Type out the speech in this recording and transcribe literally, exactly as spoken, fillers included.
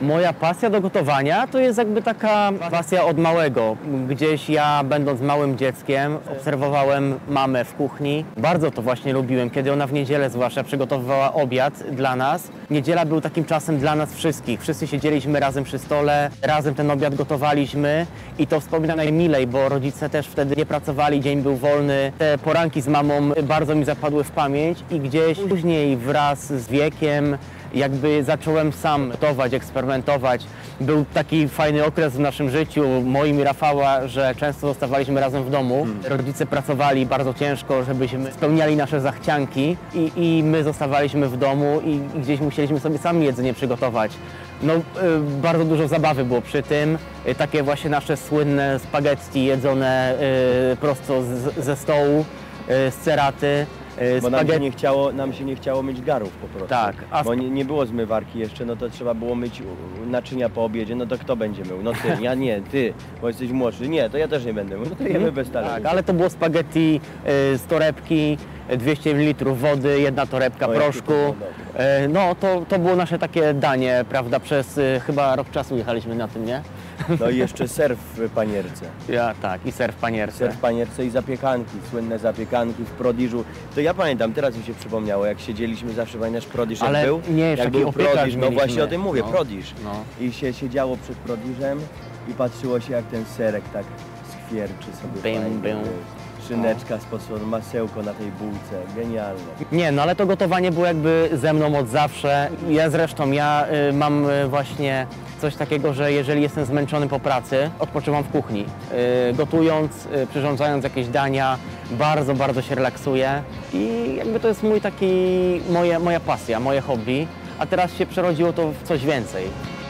Moja pasja do gotowania to jest jakby taka pasja od małego. Gdzieś ja, będąc małym dzieckiem, obserwowałem mamę w kuchni. Bardzo to właśnie lubiłem, kiedy ona w niedzielę zwłaszcza przygotowywała obiad dla nas. Niedziela był takim czasem dla nas wszystkich. Wszyscy siedzieliśmy razem przy stole, razem ten obiad gotowaliśmy i to wspominam najmilej, bo rodzice też wtedy nie pracowali, dzień był wolny. Te poranki z mamą bardzo mi zapadły w pamięć i gdzieś później wraz z wiekiem jakby zacząłem sam gotować, eksperymentować. Był taki fajny okres w naszym życiu, moim i Rafała, że często zostawaliśmy razem w domu. Rodzice pracowali bardzo ciężko, żebyśmy spełniali nasze zachcianki i, i my zostawaliśmy w domu i, i gdzieś musieliśmy sobie sami jedzenie przygotować. No, y, bardzo dużo zabawy było przy tym. Y, takie właśnie nasze słynne spaghetti jedzone y, prosto z, ze stołu, y, z ceraty. Bo nam się, nie chciało, nam się nie chciało myć garów po prostu. Tak. A bo nie, nie było zmywarki jeszcze, no to trzeba było myć naczynia po obiedzie, no to kto będzie mył? No ty, ja nie, ty, bo jesteś młodszy. Nie, to ja też nie będę mył, no to jemy bez talerza. Tak, ale to było spaghetti y, z torebki, dwieście mililitrów wody, jedna torebka O, proszku. jakie to było dobre. Y, no to, to było nasze takie danie, prawda, przez y, chyba rok czasu jechaliśmy na tym, nie? No i jeszcze ser w panierce. Ja tak, i ser w panierce. Ser w panierce i zapiekanki, słynne zapiekanki w Prodiżu. To ja pamiętam, teraz mi się przypomniało, jak siedzieliśmy zawsze, pamiętasz Prodiż jak Ale był? nie, jeszcze jak taki był opiekarz Prodiż, no mieliśmy. właśnie o tym mówię, No. Prodiż. No. I się siedziało przed Prodiżem i patrzyło się, jak ten serek tak skwierczy sobie Bym, fajnie. bym. Szyneczka z posłodu, masełko na tej bułce, genialne. Nie, no ale to gotowanie było jakby ze mną od zawsze. Ja zresztą, ja y, mam y, właśnie coś takiego, że jeżeli jestem zmęczony po pracy, odpoczywam w kuchni. Y, gotując, y, przyrządzając jakieś dania, bardzo, bardzo się relaksuję i jakby to jest mój taki, moje, moja pasja, moje hobby, a teraz się przerodziło to w coś więcej.